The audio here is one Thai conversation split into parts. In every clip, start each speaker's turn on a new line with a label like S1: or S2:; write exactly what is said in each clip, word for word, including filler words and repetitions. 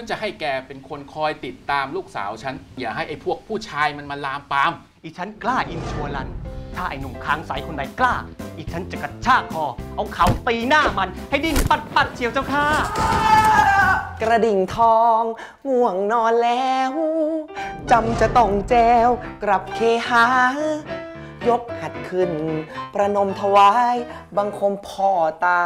S1: นจะให้แกเป็นคนคอยติดตามลูกสาวฉันอย่าให้ไอ้พวกผู้ชายมันมาลามปาม
S2: อีฉันกล้าอินชัวรันถ้าไอ้หนุ่มค้างใสคนใดกล้าอีฉันจะกระชากคอเอาเข่าตีหน้ามันให้ดิ้นปัดปัดเชียวเจ้าค่ะ
S3: กระดิ่งทองง่วงนอนแล้วจำจะต้องแจวกลับเคหายกหัดขึ้นประนมถวายบังคมพ่อตา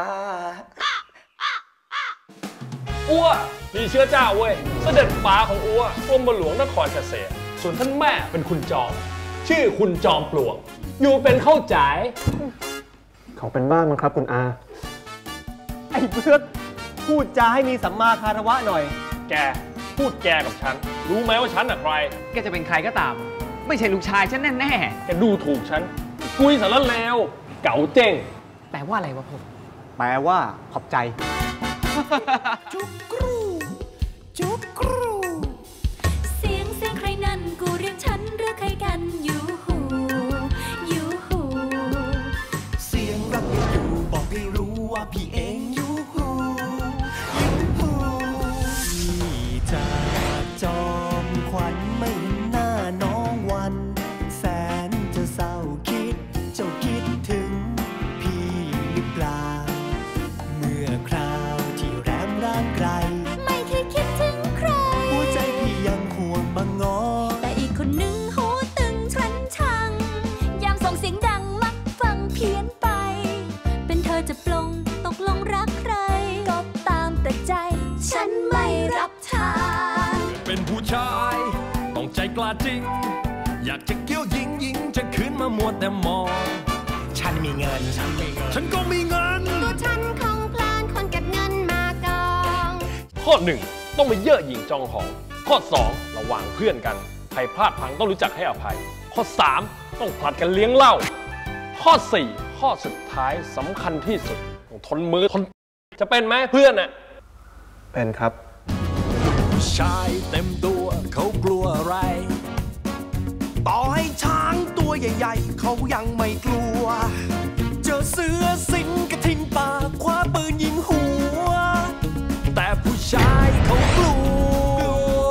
S4: อัวมีเชื้อเจ้าเว้ยเสด็จป๋าของอัวกรมหลวงนครเกษตรส่วนท่านแม่เป็นคุณจอมชื่อคุณจอมปลวกอยู่เป็นเข้าใจ
S5: เขาเป็นบ้านมั้งครับคุณอา
S2: ไอ้เพื่อนพูดจาให้มีสัมมาคารวะหน่อย
S4: แกพูดแกกับฉันรู้ไหมว่าฉันอะใคร
S6: แกจะเป็นใครก็ตามไม่ใช่ลูกชายฉันแน่ๆ
S4: แกดูถูกฉันกุยสารเลวเก๋าเจ้ง
S6: แปลว่าอะไรวะผม
S2: แปลว่าขอบใจ
S7: จุกกรูจุกกรูเสียงเสียงใครนั่นกูเรียกฉันหรือใครกันอยู่หูอยู่หู
S8: เสียงรักอยู่บอกให้รู้ว่าพี่เองอยู่หูอยู่หูพี่จากจอมขวัญไม่เห็นหน้าน้องวันแสนจะเศร้าคิดเจ้าคิดถึงพี่หรือเปล่าเมื่อคราวที่แรมร่างไกล
S7: ไม่เคยคิดถึงใคร
S8: หัวใจพี่ยังห่วงบางงอ
S7: แต่อีกคนนึงหูตึงฉันชังยามส่งเสียงดังมักฟังเพี้ยนไปเป็นเธอจะปลงตกลงรักใครก็ตามแต่ใจฉันไม่รับทาง
S8: เป็นผู้ชายต้องใจกล้าจริงอยากจะเกี้ยวยิงยิงจะขึ้นมามัวแต่มองฉันมีเงินฉันมีเงินฉันก็มีเงิน
S7: ตัวฉันคงพลานคนเก็บเงินมากอง
S4: ข้อหนึ่งต้องไม่เย่อหยิ่งจองหองข้อสองระหว่างเพื่อนกันใครพลาดพลั้งต้องรู้จักให้อภัยข้อสามต้องผลัดกันเลี้ยงเหล้าข้อสี่ข้อสุดท้ายสำคัญที่สุดต้องทนมือทนจะเป็นไหมเพื่อนอะ
S5: เป็นครับ
S8: ผู้ชายเต็มตัวเขากลัวอะไรต่อให้ช้างตัวใหญ่ๆเขายังไม่กลัวเจอเสือสิงกระทิงป่าคว้าปืนยิงหัวแต่ผู้ชายเขากลัว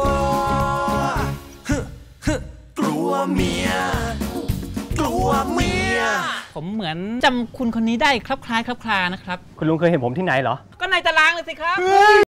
S8: กลัวเมียกลัวเมีย
S6: ผมเหมือนจำคุณคนนี้ได้ครับคล้ายครับคลานะครับ
S2: คุณลุงเคยเห็นผมที่ไหนเหรอ
S6: ก็ในตารางเลยสิครับ